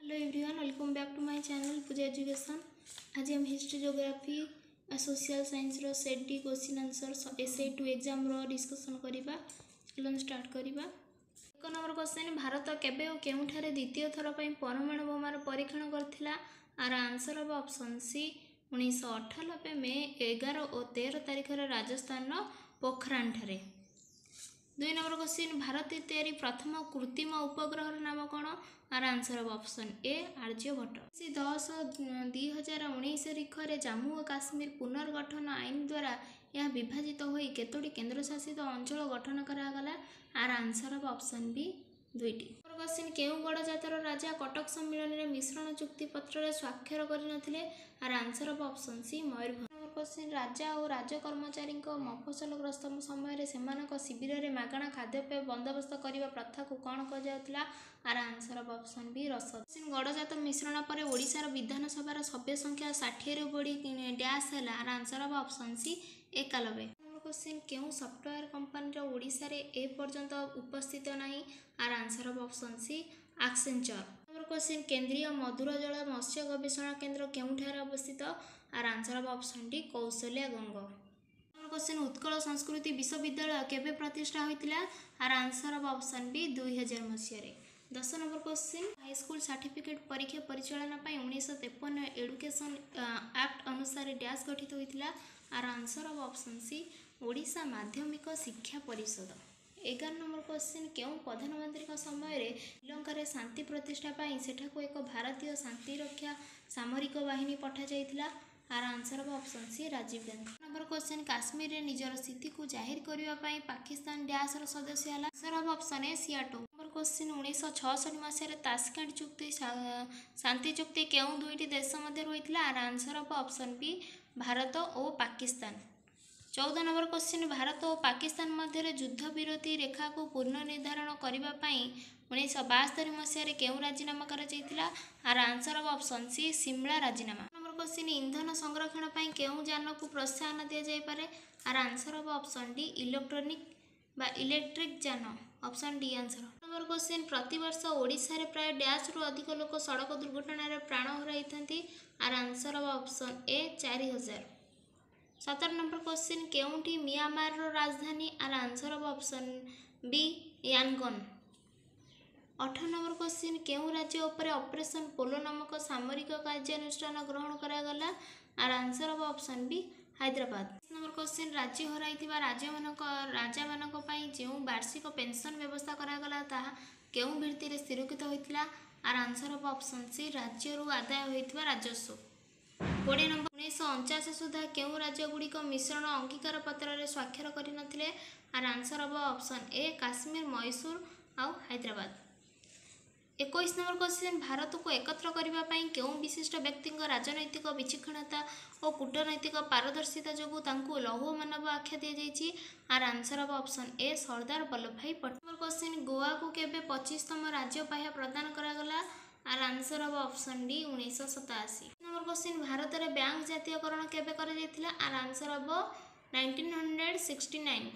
Hello everyone, welcome back to my channel Puja education. आज हम history geography social science रो set D question answer SA 2 exam रो discussion करिबा। चलो start करिबा। एक नंबर क्वेश्चन, भारत केबे और केउठारे द्वितीय थर पई परमाणु बोमार परीक्षण करथिला? आर आंसर अब ऑप्शन सी 1998 में 11 और 13 तारिख रे राजस्थान रो पोखरान ठारे। 2 नंबर क्वेश्चन, भारत तैयारी प्रथम कृत्रिम उपग्रह नाम कौन? आर आंसर अब ऑप्शन ए आर्यभट्ट। 10/10/2019 तारिखरे जम्मू और काश्मीर पुनर्गठन आईन द्वारा यह विभाजित होई केतोटी केंद्रशासित अंचल गठन करागला? आर आंसर अब ऑप्शन बी 2टी। क्वेश्चन, केउ गड़जातर राजा कटक सम्मेलन में मिश्रण चुक्ति पत्र स्वाक्षर करनथिले? आर आंसर अब ऑप्शन सी मयूरभंज। क्वेश्चन, राजा और राज्य कर्मचारी मफसलग्रस्त समय शिविर में मागणा खाद्यपेय बंदोबस्त करने प्रथा को कौन कहुला? आर आंसर अब ऑप्शन बी रसद। गड़जात मिश्रण पर ओडिशार विधानसभार सभ्य संख्या 60 रु बढ़ी डैश है? आर आंसर अब ऑप्शन सी 91। क्वेश्चन, केउ सॉफ्टवेयर कंपनी ओडिशा रे ए पर्यंत उपस्थित नहीं? आर आंसर अब ऑप्शन सी एक्सेंचर। क्वेश्चन, केंद्रीय मधुर जल मत्स्य गवेषणा केंद्र केउठारे अवस्थित? आर आंसर अब option D Kausalyaganga. Question, Utkal Sanskriti Vishwavidyalaya केबे प्रतिष्ठा होइतिला? आर आंसर अब ऑप्शन बी 2000 मसीह। 10 नंबर क्वेश्चन, हाईस्कूल सर्टिफिकेट परीक्षा परिचालन 1953 एडुकेशन एक्ट अनुसार डैश गठित होइतिला? आर आंसर अब ऑप्शन सी ओडिशा माध्यमिक शिक्षा परिषद। 11 नंबर क्वेश्चन, केउं प्रधानमंत्री समय श्रीलंका शांति प्रतिष्ठा पाई सेठाको एक भारतीय शांतिरक्षा सामरिक बाहिनी पठा जाइतिला? आर आंसर अब option C Rajiv Gandhi. Number question, Kashmir रे निजर स्थिति को जाहिर करने पाई पाकिस्तान डैश रो सदस्य हला? आंसर अब option A SEATO. Number question, 1966 मसीह ताशकेंट चुक्ति शांति चुक्ति केउं दुईटी देश मध्य होइतिला? आर आंसर अब ऑप्शन बी भारत और पाकिस्तान। 14 नंबर क्वेश्चन, भारत और पाकिस्तान मध्य युद्ध विरति रेखा को पुनर्निर्धारण करने 1972 मसीह केउं राजीनामा करा जाइतिला? आर आंसर अब ऑप्शन सी सिमला राजीनामा। क्वेश्चन, ईंधन संरक्षण पर केउं यान को प्रोत्साहन दि जाइपारे? आर आंसर अब ऑप्शन डी इलेक्ट्रिक यान, option D answer. Number question, प्रतिवर्ष ओडिशा रे प्राय डैश रु अधिक लोक सड़क दुर्घटना रे प्राण हराइथांती? आर आंसर अब ऑप्शन ए 4000। 17 नंबर क्वेश्चन, केउंठी म्यांमार रो राजधानी? आर आंसर अब option B Yangon. 18 number question, केउं राज्य उपरे ऑपरेशन पोलो नामक सामरिक कार्यानुष्ठान ग्रहण करागला? आर आंसर अब option B Hyderabad. 20 number question, राज्य हराइथिबा राजा मानक पई जेउ वार्षिक पेंशन व्यवस्था करागला ताहा केउं भित्ति रे स्थिरीकृत होइतिला? आर आंसर अब ऑप्शन सी राज्य रु आदाय होइथिबा राजस्व। 20 नंबर, 1949 सुधा केउं राज्य गुड़िक मिश्रण अंगीकार पत्र रे स्वाक्षर करिनथिले? आर आंसर अब ऑप्शन ए काश्मीर, मैसूर आउ हैदराबाद। 21 नंबर क्वेश्चन, भारत को एकत्र करने केउं विशिष्ट व्यक्ति राजनैतिक विचक्षणता और कूटनैतिक पारदर्शिता जोगु तांकु लौह मानव आख्या दि जाइछि? आर आंसर अब option A Sardar Vallabh Bhai Patel. Number question, Goa को केबे 25तम राज्य पाह्या प्रदान करागला? आर आंसर अब option D 1987। Number question, Bharat रे बैंक जातीयकरण केबे करा जाइथिला? आर आंसर अब 1969।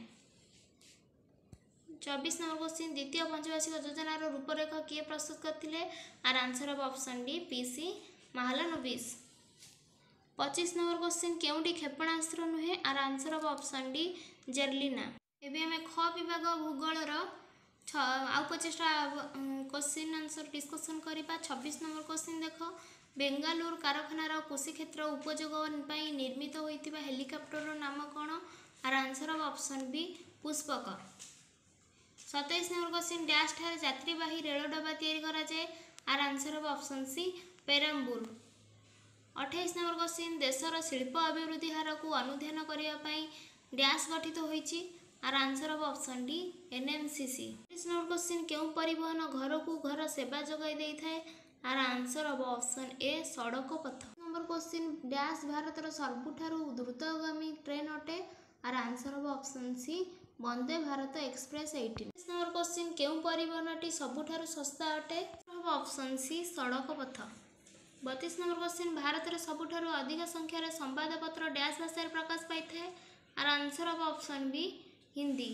24 नंबर क्वेश्चन, द्वितीय पंचवार्षिक योजनार रूपरेख किए प्रस्तुत करथिले? आर आंसर अब ऑप्शन डी पीसी महालनोबिस। 25 नंबर क्वेश्चन, केउंटी क्षेपणास्त्र नुहे? आर आंसर अब ऑप्शन डी जेरलिना। एबे हमें ख विभाग भूगोलर आउ 50टा क्वेश्चन आंसर डिस्कशन करिबा। 26 नंबर क्वेश्चन देख, बेंगालुरु कारखानार कृषि क्षेत्र उपयोग पई निर्मित होइतिबा हेलिकॉप्टर नाम कौन? आर आंसर अब option B Pushpak. 27 number question, dash ठारे यात्रीवाही रेल डबा तैयारी करा जाए? आर आंसर अब option C Perambur. 28 number question, देशर शिल्प अभिवृद्धि हार को अनुध्यान करने डैश गठित होइछि? आर आंसर अब option D NMCC. 30 number question, केउं परिवहन घर को घर सेवा जोगाई देइ थाए? आर आंसर अब ऑप्शन ए सड़क पथ। नंबर क्वेश्चन, डैश भारतर सबुठारु द्रुतगामी ट्रेन अटे? आर आंसर अब option C Vande Bharat express 18। Number question, केउं परिवहनटी सबुठारु सस्ता अटे? ऑप्शन सी सड़क पथ। 32 नंबर क्वेश्चन, भारत रे सबुठारु अधिक संख्यार संवादपत्र डैश भाषा प्रकाश पाई थाए? आर आंसर अब option B Hindi.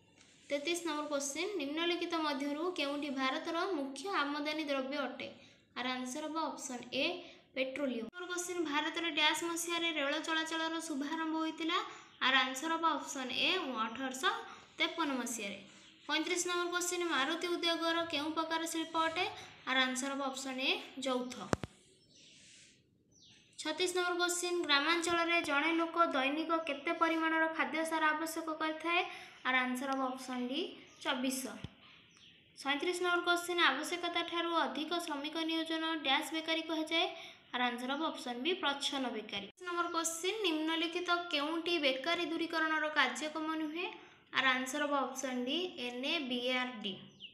33 number question, निम्नलिखित मध्यरु केउंटी भारतर मुख्य आमदानी द्रव्य अटे? आर आंसर हम option A petroleum. Question Bharat में डैश मसीह रेल चलाचल शुभारंभ होता आर आंसर हम ऑप्शन ए 1853 मसीह। 35 नंबर क्वेश्चन मारुति उद्योगर केउं प्रकार शिल्प अटे आर आंसर हम ऑप्शन ए यौथ। 36 नंबर क्वेश्चन ग्रामांचल में जड़े लोक दैनिक केते परिमाणर खाद्य सार आवश्यक करथाए आर आंसर हम ऑप्शन डी 2400। 37 नंबर क्वेश्चन आवश्यकता ठारू अधिक श्रमिक नियोजन डैश बेकारी कहुए आर आंसर हम ऑप्शन बी प्रच्छन्न बेकारी। नंबर क्वेश्चन निम्नलिखित केउंटी बेकारी दूरीकरण कार्यक्रम नुहे आर आंसर हम option D NABARD।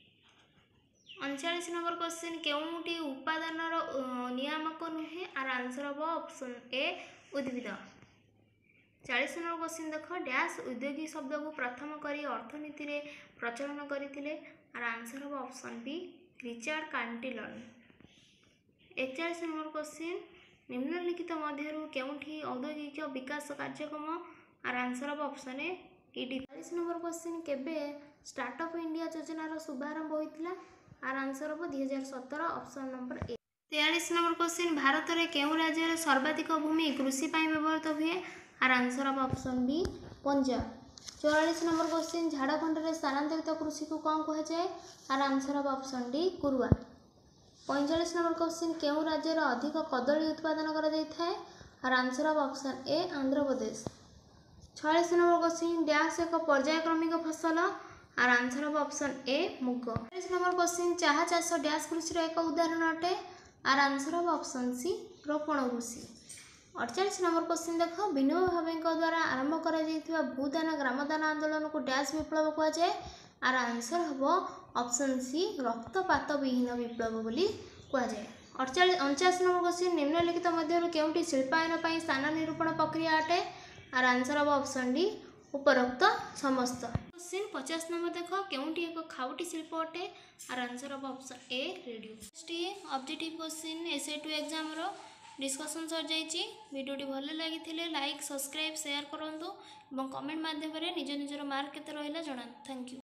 39 number question केउंटी उपादान नियामक नुहे आर आंसर हम ऑप्शन ए उद्भिद। 40 नंबर क्वेश्चन देख डैश उद्योगी शब्द को प्रथम करी अर्थनीति रे प्रचलन करथिले आर आंसर हम option B Richard Cantillon. 41 number question निम्नलिखित मध्यरु केउंठी औद्योगिक विकास कार्यक्रम आर आंसर हम option A ED। 40 number question केबे स्टार्टअप इंडिया योजनार शुभारंभ होइतिला आर आंसर हम 2017 option number A. 43 number question Bharat में केउं राज्य में सर्वाधिक भूमि कृषि पाई व्यवहृत हुए आर आंसर हम option B Punjab. 44 number question Jharkhand में स्थानांतरित कृषि को कौन कहुए आर आंसर हम ऑप्शन डी कुरुआ। 45 नंबर क्वेश्चन केउं राज्य में अधिक कदली उत्पादन कराए आर आंसर हम option A Andhra Pradesh. 46 number question dash एक पर्यायक्रमिक फसल आर आंसर हम ऑप्शन ए मुग। 47 नंबर क्वेश्चन चाह चाष डैश कृषि एक उदाहरण अटे आर आंसर हम ऑप्शन सी रोपण कृषि। 48 नंबर क्वेश्चन देख विनोबा भावे द्वारा आरंभ करा भूदान ग्रामदान आंदोलन को डैश विप्लव कहुए आर आंसर हम ऑप्शन सी रक्तपात विहीन विप्लव बोली कहुए। 49 नंबर क्वेश्चन निम्नलिखित मध्यरु केउंटी शिल्पायन पई स्थान निरूपण प्रक्रिया अटे आर आंसर हम ऑप्शन डी उपरोक्त समस्त। क्वेश्चन 50 नंबर देख केउंटी एक खाउटी शिल्प अटे आर आंसर हम option A radio. Objective question SA2 exam रो डिस्कशन सर जाइए। वीडियोटी भल लगी लाइक सब्सक्राइब शेयर करूँ और कमेंट माध्यम निज निजर मार्क केते रहिला जणातु। Thank you.